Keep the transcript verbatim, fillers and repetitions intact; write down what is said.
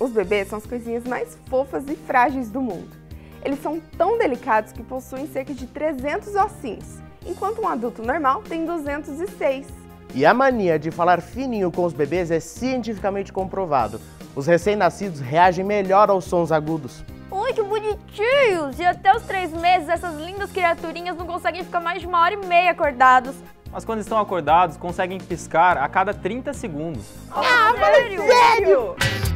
Os bebês são as coisinhas mais fofas e frágeis do mundo. Eles são tão delicados que possuem cerca de trezentos ossinhos, enquanto um adulto normal tem duzentos e seis. E a mania de falar fininho com os bebês é cientificamente comprovado. Os recém-nascidos reagem melhor aos sons agudos. Ui, que bonitinhos! E até os três meses, essas lindas criaturinhas não conseguem ficar mais de uma hora e meia acordados. Mas quando estão acordados, conseguem piscar a cada trinta segundos. Ah, sério? Sério?